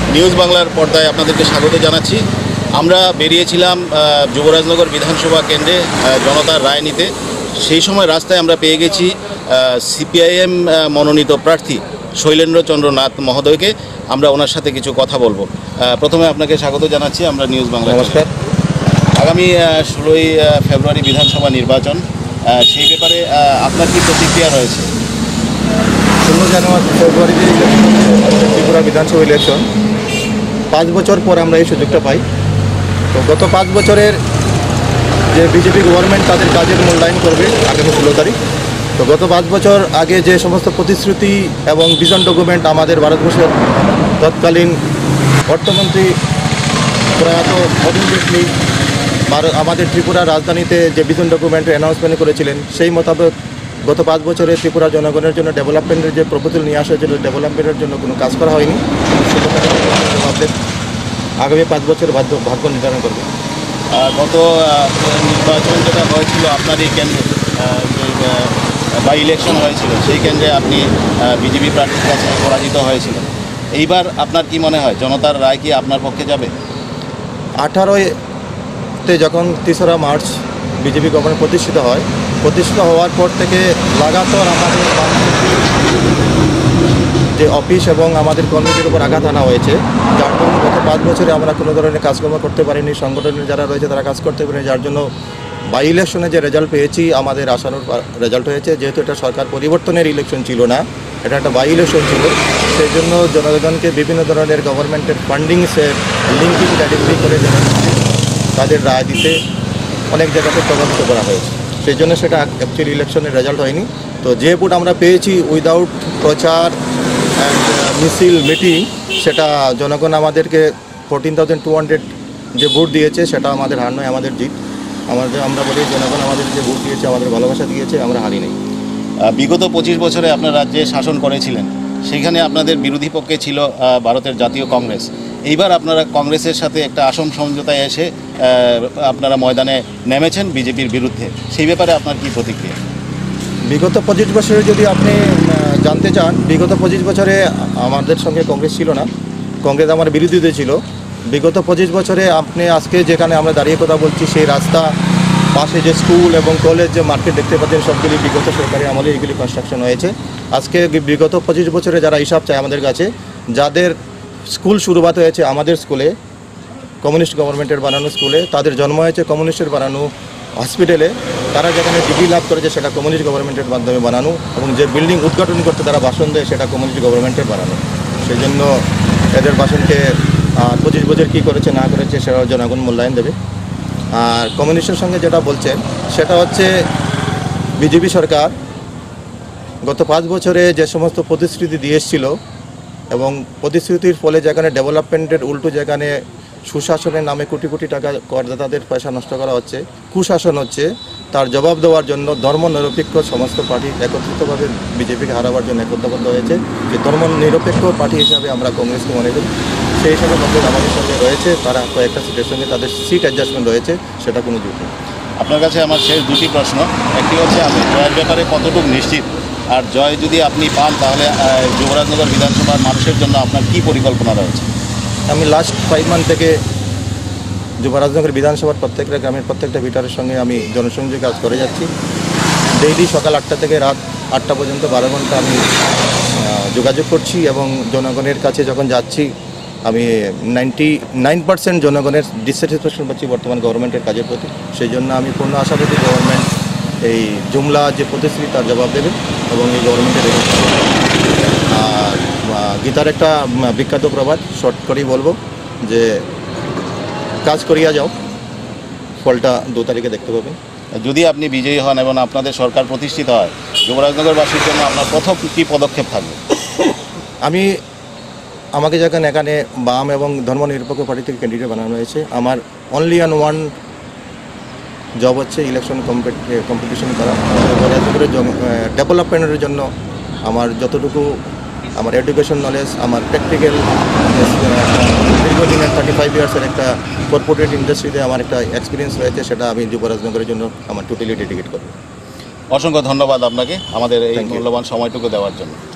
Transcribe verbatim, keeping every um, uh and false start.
News বাংলার পর্দায় আপনাদেরকে স্বাগত জানাচ্ছি। আমরা বেরিয়েছিলাম যুবরাজনগর বিধানসভা কেন্দ্রে জনতার রায় নিতে। সেই সময় রাস্তায় আমরা পেয়ে গেছি সিপিআইএম মনোনীত প্রার্থী শৈলেন্দ্র চন্দ্র নাথ মহোদয়কে। আমরা ওনার সাথে কিছু কথা বলবো। প্রথমে আপনাকে স্বাগত জানাচ্ছি আমরা নিউজ বাংলা। নমস্কার। আগামী ষোলোই ফেব্রুয়ারি বিধানসভা নির্বাচন, সেই ব্যাপারে আপনার কি প্রতিক্রিয়া রয়েছে? ষোলো জানুয়ারি ফেব্রুয়ারিতে ত্রিপুরা বিধানসভা ইলেকশন। পাঁচ বছর পর আমরা এই সুযোগটা পাই। তো গত পাঁচ বছরের যে বিজেপি গভর্নমেন্ট তাদের কাজের মূল্যায়ন করবে আগামী ষোলো তারিখ। তো গত পাঁচ বছর আগে যে সমস্ত প্রতিশ্রুতি এবং ভিশন ডকুমেন্ট আমাদের ভারতবর্ষের তৎকালীন অর্থমন্ত্রী প্রয়াত অরুণ জেটলি আমাদের ত্রিপুরা রাজধানীতে যে ভিশন ডকুমেন্ট অ্যানাউন্সমেন্ট করেছিলেন, সেই মোতাবেক গত পাঁচ বছরে ত্রিপুরা জনগণের জন্য ডেভেলপমেন্টের যে প্রপোজাল নিয়ে আসা হয়েছিল, ডেভেলপমেন্টের জন্য কোনো কাজ করা হয়নি। আমাদের আগামী পাঁচ বছর ভাগ্য ভাগ্য নির্ধারণ করবে। গত নির্বাচন যেটা হয়েছিল আপনার এই কেন্দ্রে, বাই ইলেকশন হয়েছিল, সেই কেন্দ্রে আপনি বিজেপি প্রার্থীর কাছে পরাজিত হয়েছিলেন। এইবার আপনার কি মনে হয় জনতার রায় কি আপনার পক্ষে যাবে? আঠারোতে যখন তেসরা মার্চ বিজেপি গভর্নমেন্ট প্রতিষ্ঠিত হয়, প্রতিষ্ঠিত হওয়ার পর থেকে লাগাতার আমাদের যে অফিস এবং আমাদের কর্মীদের উপর আঘাত আনা হয়েছে, যার জন্য গত পাঁচ বছরে আমরা কোনো ধরনের কাজকর্ম করতে পারিনি। সংগঠনের যারা রয়েছে তারা কাজ করতে পারেনি, যার জন্য বাই ইলেকশনে যে রেজাল্ট পেয়েছি আমাদের আশানুর রেজাল্ট হয়েছে। যেহেতু এটা সরকার পরিবর্তনের ইলেকশন ছিল না, এটা একটা বাই ইলেকশন ছিল, সেই জন্য জনগণকে বিভিন্ন ধরনের গভর্নমেন্টের ফান্ডিংসের লিঙ্কিং আইডেন্টিফাই করে তাদের রায় দিতে অনেক জায়গাতে প্রভাবিত করা হয়েছে। সেই জন্য সেটা অ্যাকচুয়ালি ইলেকশনের রেজাল্ট হয়নি। তো যে ভোট আমরা পেয়েছি উইদাউট প্রচার অ্যান্ড মিছিল মিটিং, সেটা জনগণ আমাদেরকে ফোরটিন থাউজেন্ড টু হান্ড্রেড যে ভোট দিয়েছে, সেটা আমাদের হার নয়, আমাদের জিত। আমাদের আমরা বলি জনগণ আমাদের যে ভোট দিয়েছে, আমাদের ভালোবাসা দিয়েছে, আমরা হারি নেই। বিগত পঁচিশ বছরে আপনার রাজ্যে শাসন করেছিলেন, সেখানে আপনাদের বিরোধী পক্ষে ছিল ভারতের জাতীয় কংগ্রেস। এইবার আপনারা কংগ্রেসের সাথে একটা আসন সমঝোতায় এসে আপনারা ময়দানে নেমেছেন বিজেপির বিরুদ্ধে। সেই ব্যাপারে আপনার কি প্রতিক্রিয়া? বিগত পঁচিশ বছরে যদি আপনি জানতে চান, বিগত পঁচিশ বছরে আমাদের সঙ্গে কংগ্রেস ছিল না, কংগ্রেস আমার বিরোধীতে ছিল। বিগত পঁচিশ বছরে আপনি আজকে যেখানে আমরা দাঁড়িয়ে কথা বলছি, সেই রাস্তা পাশে যে স্কুল এবং কলেজ, যে মার্কেট দেখতে পাচ্ছেন, সবগুলি বিগত সরকারি আমলে এগুলি কনস্ট্রাকশন হয়েছে। আজকে বিগত পঁচিশ বছরে যারা হিসাব চায় আমাদের কাছে, যাদের স্কুল শুরুয়াত হয়েছে আমাদের স্কুলে, কমিউনিস্ট গভর্নমেন্টের বানানো স্কুলে, তাদের জন্ম হয়েছে কমিউনিস্টের বানানো হসপিটালে, তারা যেখানে ডিগ্রি লাভ করেছে সেটা কমিউনিস্ট গভর্নমেন্টের মাধ্যমে বানানো, এবং যে বিল্ডিং উদ্ঘাটন করতে তারা ভাষণ দেয় সেটা কমিউনিস্ট গভর্নমেন্টের বানানো। সেই জন্য এদের ভাষণকে পঁচিশ বছর কী করেছে না করেছে সেটা জনগণ মূল্যায়ন দেবে। আর কমিউনিস্টের সঙ্গে যেটা বলছেন, সেটা হচ্ছে বিজেপি সরকার গত পাঁচ বছরে যে সমস্ত প্রতিশ্রুতি দিয়ে এসেছিল, এবং প্রতিশ্রুতির ফলে যেখানে ডেভেলপমেন্টের উল্টো যেখানে সুশাসনের নামে কোটি কোটি টাকা করদাতাদের পয়সা নষ্ট করা হচ্ছে, কুশাসন হচ্ছে, তার জবাব দেওয়ার জন্য ধর্মনিরপেক্ষ সমস্ত পার্টি একত্রিতভাবে বিজেপিকে হারাবার জন্য একত্রবদ্ধ হয়েছে। যে ধর্মনিরপেক্ষ পার্টি হিসাবে আমরা কংগ্রেসকে মনে করি, সেই হিসাবে কংগ্রেস আমাদের সঙ্গে রয়েছে। তারা কয়েকটা সিটের সঙ্গে তাদের সিট অ্যাডজাস্টমেন্ট রয়েছে, সেটা কোনো যুক্তি নেই। আপনার কাছে আমার শেষ দুটি প্রশ্ন। একটি হচ্ছে আপনি জয়ের ব্যাপারে কতটুকু নিশ্চিত, আর জয় যদি আপনি পান তাহলে যুবরাজনগর বিধানসভার মানুষের জন্য আপনার কী পরিকল্পনা রয়েছে? আমি লাস্ট ফাইভ মান্থ থেকে যুবরাজনগর বিধানসভার প্রত্যেকটা গ্রামের প্রত্যেকটা ভিটারের সঙ্গে আমি জনসংযোগ কাজ করে যাচ্ছি। ডেইলি সকাল আটটা থেকে রাত আটটা পর্যন্ত বারো ঘন্টা আমি যোগাযোগ করছি, এবং জনগণের কাছে যখন যাচ্ছি আমি নাইনটি নাইন পার্সেন্ট জনগণের ডিসস্যাটিসফ্যাকশন পাচ্ছি বর্তমান গভর্নমেন্টের কাজের প্রতি। সেই জন্য আমি পূর্ণ আশাবাদী গভর্নমেন্ট এই জুমলা যে প্রতিশ্রুতি তার জবাব দেবে, এবং এই গভর্নমেন্টের। আর গীতার একটা বিখ্যাত প্রবাদ, শর্ট করেই বলবো যে কাজ করিয়া যাও, ফলটা দু তারিখে দেখতে পাবেন। যদি আপনি বিজয়ী হন এবং আপনাদের সরকার প্রতিষ্ঠিত হয়, যুবরাজনগরবাসীর জন্য আপনার প্রথম কী পদক্ষেপ থাকবে? আমি আমাকে যেখানে এখানে বাম এবং ধর্মনিরপেক্ষ পার্টি থেকে ক্যান্ডিডেট বানানো হয়েছে, আমার অনলি অ্যান্ড ওয়ান জব হচ্ছে ইলেকশন কম্পিটিশন করা। ডেভেলপমেন্টের জন্য আমার যতটুকু আমার এডুকেশন নলেজ, আমার প্র্যাকটিক্যাল দীর্ঘদিনের থার্টি ফাইভ ইয়ার্সের একটা কর্পোরেট ইন্ডাস্ট্রিতে আমার একটা এক্সপিরিয়েন্স রয়েছে, সেটা আমি যুবরাজনগরের জন্য আমার টোটালি ডেডিকেট করব। অসংখ্য ধন্যবাদ আপনাকে আমাদের এই মূল্যবান সময়টুকু দেওয়ার জন্য।